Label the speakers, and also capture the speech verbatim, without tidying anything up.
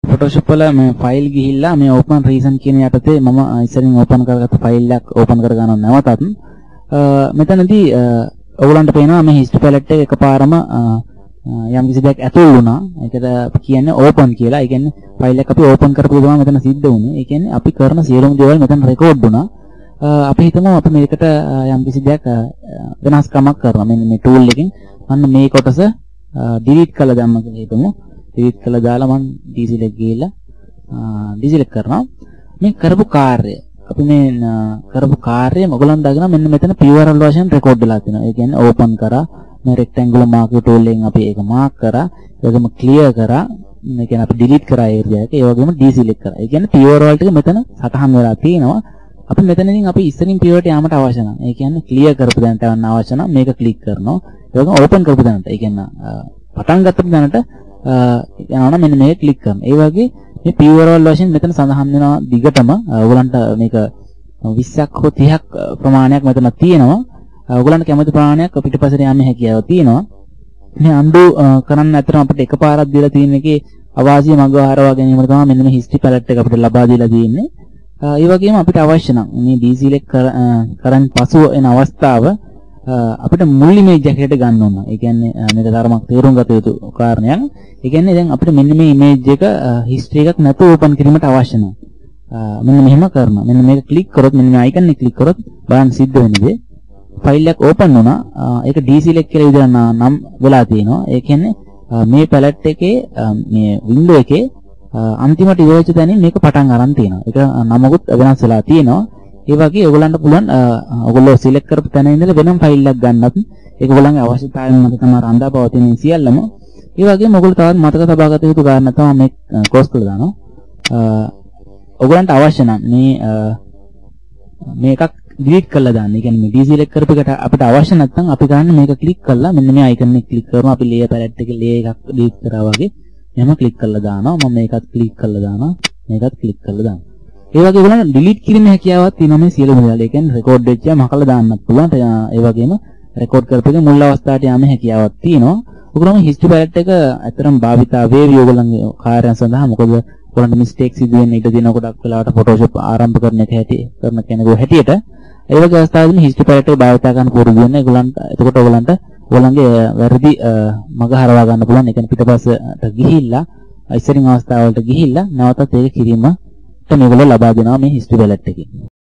Speaker 1: Photoshop වල මේ file ගිහිල්ලා මේ open recent කියන යටතේ මම ඉස්සරින් open කරගත්ත ෆයිල් එකක් open කර ගන්නවා නැවතත් මෙතනදී ඔයගලන්ට පේනවා මේ history palette එක එකපාරම යම් කිසි දෙයක් ඇතුල් වුණා. ඒකට කියන්නේ open කියලා. ඒ කියන්නේ ෆයිල් එක අපි open කරපු ගමන් මෙතන සිද්ධ වුණේ. ඒ කියන්නේ අපි කරන සියලුම දේවල් මෙතන රෙකෝඩ් වුණා. අපි හිතමු අපි මේකට යම් කිසි දෙයක් වෙනස්කමක් කරනවා. මෙන්න මේ tool එකෙන් අන්න මේ කොටස delete කරලා දැම්ම කියලා හිතමු. delete කරලා දාලා මම delete ගිහලා delete කරනවා. මේ කරපු කාර්යය අපි මේ කරපු කාර්යය ඔයගලන් දාගෙන මෙන්න මෙතන P U R L version record වෙලා තියෙනවා. ඒ කියන්නේ open කරා මේ rectangular mark tool එකෙන් අපි ඒක mark කරා. ඒකම clear කරා. ඒ කියන්නේ අපි delete කරා area එක. ඒ වගේම deselect කරා. ඒ කියන්නේ P U R L ටික මෙතන සටහන් වෙලා තියෙනවා. අපි මෙතනකින් අපි ඉස්සරින් P U R L යාමට අවශ්‍ය නැහැ. ඒ කියන්නේ clear කරපු දැනට යන්න අවශ්‍ය නැහැ. මේක click කරනවා. ඒ වගේම open කරපු දැනට. ඒ කියන්නේ පටන් ගත්තපු දැනට යනවා මෙන්න මේක ක්ලික් කරනවා. ඒ වගේ මේ P U R L වශයෙන් මෙතන සඳහන් වෙනවා දිගටම ඔයගලන්ට මේක විස්සක් හෝ තිහක් ප්‍රමාණයක් මෙතන තියෙනවා. ඔයගලන්ට කැමති ප්‍රමාණයක් පිටපසට යන්න හැකියාව තියෙනවා. මේ undo කරන්න ඇත්තටම අපිට එකපාරක් දීලා තියෙන එකේ අවාසිය මඟ හරවා ගැනීම තමයි මෙන්න මේ history palette එක අපිට ලබා දීලා තියෙන්නේ. ඒ වගේම අපිට අවශ්‍ය නම් මේ deselect කරන් පසුව එන අවස්ථාව අපිට මුල් image එකකට ගන්න ඕන. ඒ කියන්නේ මේක ධර්මයක් තේරුම් ගත යුතු කාරණයක්. ඒ කියන්නේ දැන් අපිට මෙන්න මේ image එක history එකක් නැතුව open කිරීමට අවශ්‍ය නැහැ. මෙන්න මෙහෙම කරනවා. මෙන්න මේක click කරොත් මෙන්න මේ icon එක click කරොත් බලන්න සිද්ධ වෙන්නේ ෆයිල් එක open වුණා. ඒක deselect කියලා විදිහට නම් වෙලා තියෙනවා. ඒ කියන්නේ මේ palette එකේ මේ window එකේ අන්තිමට ඉවරච්ච තැනින් මේක පටන් අරන් තියෙනවා. ඒක නමකුත් වෙනස් වෙලා තියෙනවා. ඒ වගේ ඔයගලන්ට පුළුවන් ඔයගොල්ලෝ සිලෙක්ට් කරපු තැන ඉඳලා වෙනම ෆයිල් එකක් ගන්නත් ඒක ඔයගලන්ගේ අවශ්‍යතාවයන් මත තමයි රඳා පවතින සියල්ලම. ඒ වගේම ඔයගොල්ලෝ තවත් මතක තබා ගත යුතු කාරණා තමයි මේ ක්ලෝස් කරලා දානවා. ඔයගලන්ට අවශ්‍ය නම් මේ මේකක් delete කරලා දාන්න. ඒ කියන්නේ මේ deselect කරපු එකට අපිට අවශ්‍ය නැත්නම් අපි ගන්න මේක click කරලා මෙන්න මේ icon එක click කරනවා. අපි layer palette එකේ layer එකක් delete කරා වගේ එහෙම click කරලා දානවා. මම මේකත් click කරලා දානවා. මේකත් click කරලා දානවා. ඒ වගේ ඔයගොල්ලන් delete කිරීමේ හැකියාවක් තියෙනවා මේ සියලුම දේවල්. ඒ කියන්නේ record වෙච්ච යම හකලා දාන්නත් පුළුවන්. ඒ වගේම record කරපෙක මුල් අවස්ථාවට යෑමේ හැකියාවක් තියෙනවා. ඔයගොල්ලන් history palette එක ඇත්තටම භාවිතා වේවි ඔයගොල්ලන්ගේ කාර්යයන් සඳහා. මොකද ඔයගොල්ලන්ට mistake සිදු වෙන්න ඉඩ දෙන ගොඩක් වෙලාවට Photoshop ආරම්භ කරන එක හැටි කරන කෙනෙකු හැටියට ඒ වගේ අවස්ථාවලදී history palette එක භාවිතා කරන්න පුරුදු වෙන්න. ඒගොල්ලන්ට එතකොට ඔයගොල්ලන්ට ඔයගොල්ලන්ගේ වැරදි මඟ හරවා ගන්න පුළුවන්. ඒ කියන්නේ පිටපස්සට ගිහිල්ලා ඉස්සරින් අවස්ථාවලට ගිහිල්ලා නැවතත් ඒක කිරීම මේගොල්ලෝ ලබා දෙනවා මේ history palette එකේ.